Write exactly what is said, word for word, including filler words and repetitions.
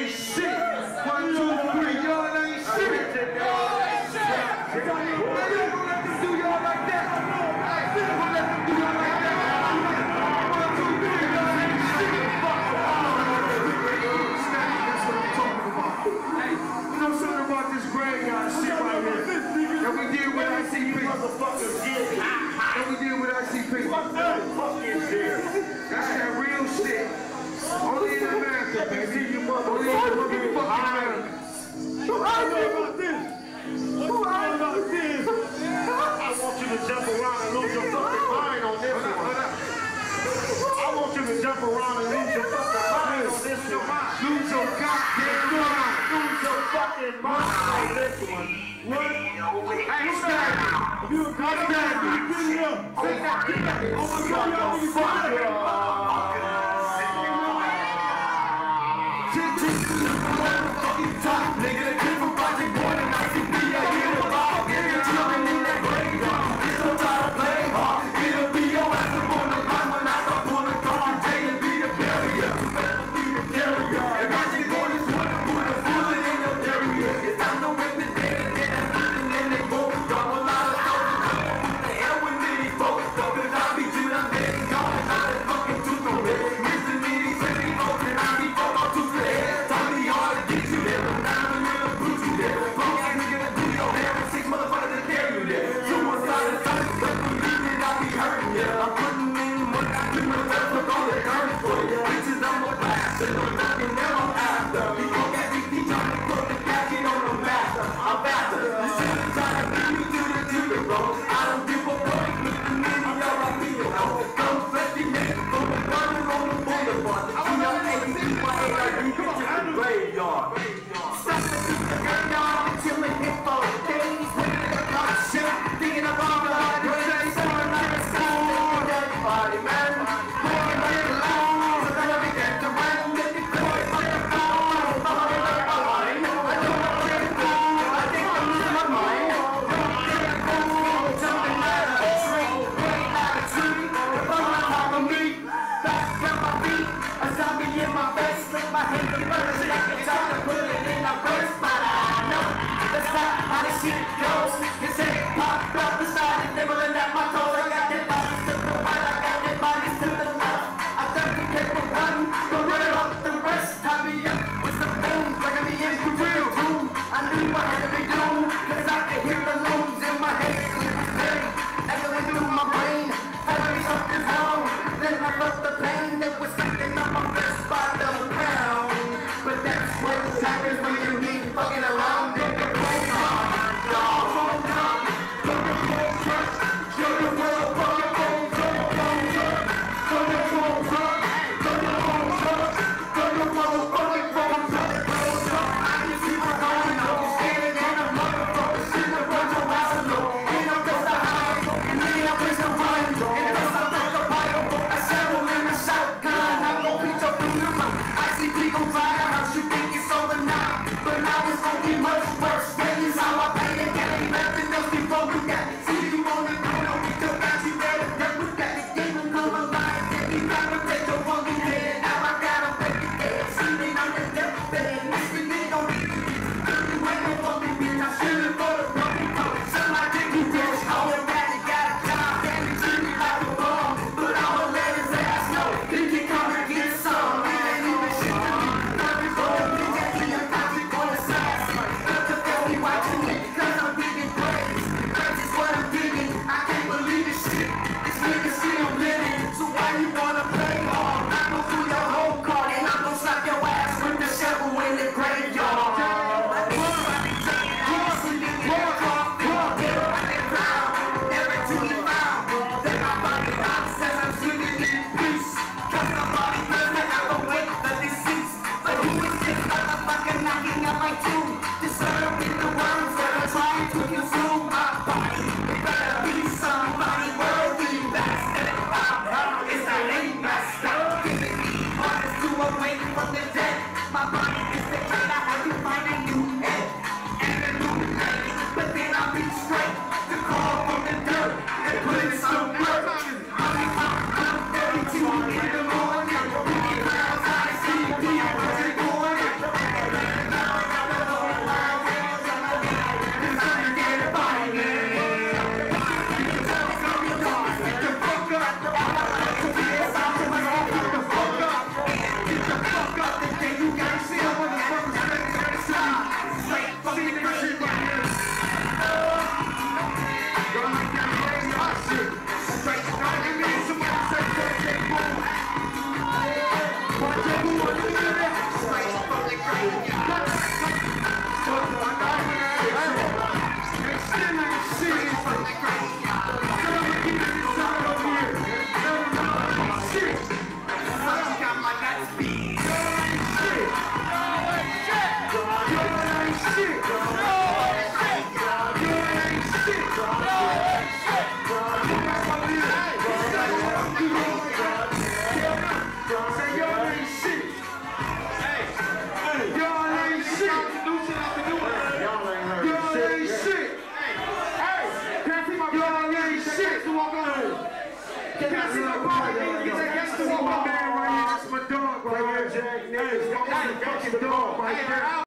ain't shit. One, two, three, y'all ain't shit. Y'all ain't shit. Man, you ain't gonna let them do y'all like that. You ain't gonna let them do y'all like that. One, two, three, y'all ain't shit. That's what I'm talking about. Hey, you know something about this graveyard shit right here? And we deal with I C P. Motherfuckers did. And we deal with I C P. What the fuck is this? That's that real shit. Only in America, baby. You motherfuckers. Only in motherfucking America. Who I know about this? Who I know about this? I want you to jump around and lose your fucking mind on this one. I want you to jump around and lose your fucking mind on this one. Lose your goddamn mind. Lose your fucking mind on this one. What? Hey, who's that? You a goddamn video. Take that shit. Oh my God, y'all niggas fucking. Top nigga, the kid from Project Boy and I C P, I get it all. Get it chillin' in that graveyard. Get so tired of playing hard. It'll be your ass up on the line when I start pulling car. J and be the barrier. You better be the carrier. And Project Boy is one to put a bullet in your area. It's time to win the day and get that nothing in they boat. Drop a lot of soldiers. Come on, who the hell with me these folks? Cause I be you, I'm dead. Y'all is not as fucking tooth on it. Missing me these crazy folks and I be fucked off to the head. Tell me hard to get you there. I'm putting in what I do myself with all the guns for you. Bitches, I'm a blast, and I'm knocking them on after. People got D P trying to put the gadget on the master. I'm faster. You shouldn't try to beat me to the to the road. I don't give a fuck. Look at me, y'all I feel. Come flashy niggas from the garden on the boulevard. G L A C Y A R D, bitches in the graveyard. Stop the graveyard until it hit for days. When it got shit, thinking about the hard day. Party man, going right along, so that we get to run, get the boy, fire, fire, fire, I know I don't want to get I think I'm losing my mind. Don't get it cool, jumping out of a tree, way out of a tree, the phone on top of me, back on my feet, a zombie in my face, lick my head, the birds, like a try to put it in my purse, but I know that's not how this shit goes. His head popped up beside it, nibbling at my toes, I got that bodies to the right, I got that bodies to the left. I got the paper run, go run it off the rest. Tie me up with some bones, like I'm in the real room. I knew I had to be doomed, cause I could hear the looms in my head. It was pain, echoing through my brain. Telling me something's wrong, then I felt the pain that was something on my wrist by the pound. But that's what happens when you need fucking around in the graveyard. walk on. Can I see my body? Get that gangster walk on. My man right here, that's my dog right here. Hey, that's my dog right here.